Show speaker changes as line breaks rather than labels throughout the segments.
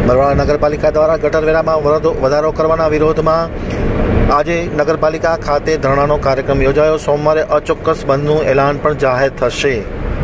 બરવાળા નગરપાલિકા દ્વારા ગટરવેરામાં વધારો કરવાના વિરોધમાં આજે નગરપાલિકા ખાતે ધરણાનો કાર્યક્રમ યોજાયો। સોમવારે અચોક્કસ બંધનું એલાન પણ જાહેર થશે।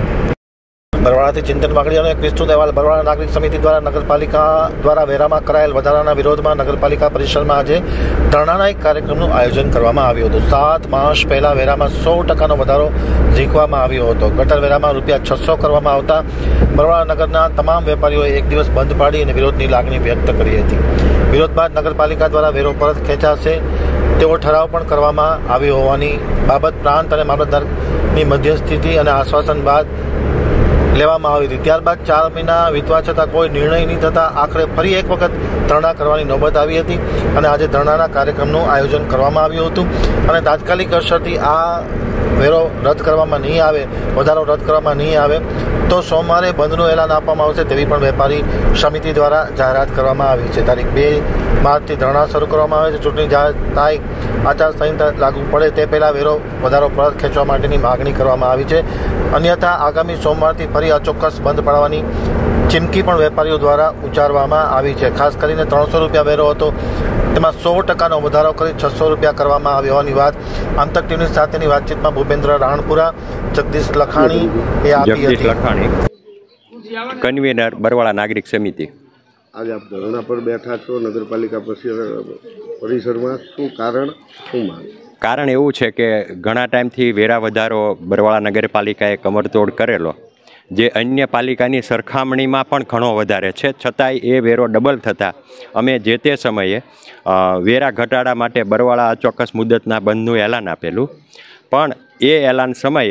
બરવાળાથી ચિંતન વાગડિયાનો એક વિસ્તૃત અહેવાલ। બરવાળા નાગરિક સમિતિ દ્વારા નગરપાલિકા દ્વારા વેરામાં કરાયેલ વધારાના વિરોધમાં નગરપાલિકા પરિસરમાં આજે ધરણાના એક કાર્યક્રમનું આયોજન કરવામાં આવ્યું હતું। 7 માસ પહેલા વેરામાં 100% વધારો ઝીંકવામાં આવ્યો હતો। ગટર વેરામાં ₹600 કરવામાં આવતા બરવાળા નગરના તમામ વેપારીઓએ એક દિવસ બંધ પાડી અને વિરોધની લાગણી વ્યક્ત કરી હતી। વિરોધ બાદ નગરપાલિકા દ્વારા વેરો પરત ખેંચાશે તેવો ઠરાવ પણ કરવામાં આવ્યો હોવાની બાબત પ્રાંત અને મામલતદારની મધ્યસ્થી અને આશ્વાસન બાદ લેવામાં આવી હતી। ત્યારબાદ 4 મહિના વીતવા છતાં કોઈ નિર્ણય નહીં થતાં આખરે ફરી એક વખત ધરણા કરવાની નોબત આવી હતી અને આજે ધરણાના કાર્યક્રમનું આયોજન કરવામાં આવ્યું હતું અને તાત્કાલિક અસરથી આ વેરો રદ કરવામાં નહીં આવે, વધારો રદ કરવામાં નહીં આવે તો સોમવારે બંધનું એલાન આપવામાં આવશે તેવી પણ વેપારી સમિતિ દ્વારા જાહેરાત કરવામાં આવી છે। તારીખ 2 માર્ચથી ધરણા શરૂ કરવામાં આવે છે। ચૂંટણી જાહેર થાય, આચારસંહિતા લાગુ પડે તે પહેલાં વેરો વધારો પરત ખેંચવા માટેની માગણી કરવામાં આવી છે। અન્યથા આગામી સોમવારથી ફરી અચોક્કસ બંધ પાડવાની ચીમકી પણ વેપારીઓ દ્વારા ઉચ્ચારવામાં આવી છે। ખાસ કરીને ₹300 વેરો હતો તેમાં 100%નો વધારો કરી ₹600 કરવામાં આવ્યો હોવાની વાત આંતક ટીવી સાથેની વાતચીતમાં ભૂપેન્દ્ર રાણપુરા, જગદીશ લખાણી એ આપી હતી।
કન્વીનર બરવાળા નાગરિક સમિતિ।
આજે આપ ધરણા પર બેઠા છો નગરપાલિકા પરિસરમાં, શું કારણ, શું માંગ?
કારણ એવું છે કે ઘણા ટાઈમથી વેરા વધારો બરવાળા નગરપાલિકાએ કમરતોડ કરેલો, જે અન્ય પાલિકાની સરખામણીમાં પણ ઘણો વધારે છે, છતાંય એ વેરો ડબલ થતાં અમે જે તે સમયે વેરા ઘટાડા માટે બરવાળા અચોક્કસ મુદતના બંધનું એલાન આપેલું, પણ એ એલાન સમયે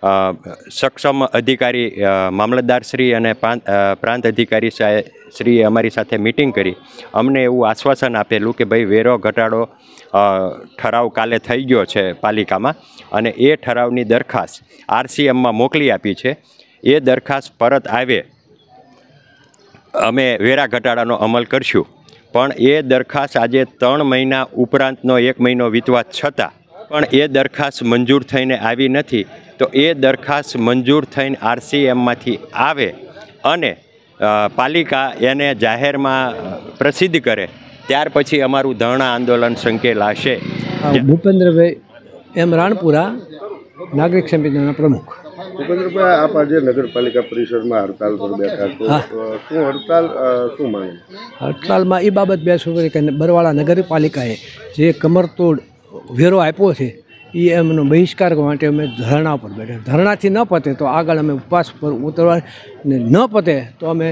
સક્ષમ અધિકારી મામલતદારશ્રી અને પ્રાંત અધિકારી શ્રીએ અમારી સાથે મિટિંગ કરી અમને એવું આશ્વાસન આપેલું કે ભાઈ વેરો ઘટાડો ઠરાવ કાલે થઈ ગયો છે પાલિકામાં અને એ ઠરાવની દરખાસ્ત RCMમાં મોકલી આપી છે। એ દરખાસ્ત પરત આવે અમે વેરા ઘટાડાનો અમલ કરશું, પણ એ દરખાસ્ત આજે 3 મહિના ઉપરાંતનો 1 મહિનો વીતવા છતાં પણ એ દરખાસ્ત મંજૂર થઈને આવી નથી। તો એ દરખાસ્ત મંજૂર થઈને RCMમાંથી આવે અને પાલિકા એને જાહેરમાં પ્રસિદ્ધ કરે ત્યાર પછી અમારું ધરણા આંદોલન સંકેલાશે।
ભૂપેન્દ્રભાઈ એમ રાણપુરા, નાગરિક સમિતિના પ્રમુખ।
ભૂપેન્દ્રભાઈ, આપ આજે નગરપાલિકા પરિસરમાં હડતાલ પર બેઠા છો, શું હડતાલ, શું માંગ?
હડતાલમાં એ બાબત બેસવું કે બરવાળા નગરપાલિકાએ જે કમરતોડ વેરો આપ્યો છે એ એમનો બહિષ્કાર માટે અમે ધરણા પર બેઠા। ધરણાથી ન પતે તો આગળ અમે ઉપવાસ પર ઉતરવા, ને ન પતે તો અમે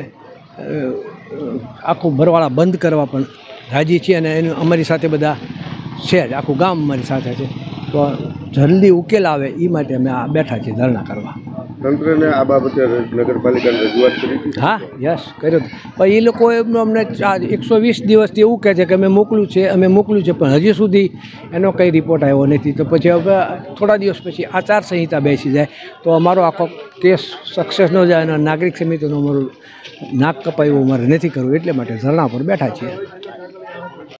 આખું બરવાળા બંધ કરવા પણ રાજી છીએ અને એનું અમારી સાથે બધા છે જ, આખું ગામ અમારી સાથે છે। તો જલ્દી ઉકેલ આવે એ માટે અમે આ બેઠા છીએ ધરણા કરવા।
તંત્રને આ બાબતે નગરપાલિકાને રજૂઆત કરી હતી?
હા, યસ, કર્યો હતો, પણ એ લોકો એમનો અમને 120 દિવસથી એવું કહે છે કે અમે મોકલ્યું છે પણ હજી સુધી એનો કંઈ રિપોર્ટ આવ્યો નથી। તો પછી હવે થોડા દિવસ પછી આચારસંહિતા બેસી જાય તો અમારો આખો કેસ સક્સેસ ન જાય અને નાગરિક સમિતિનું અમારું નાક કપાયું અમારે નથી કરવું, એટલે માટે ધરણા પર બેઠા છીએ।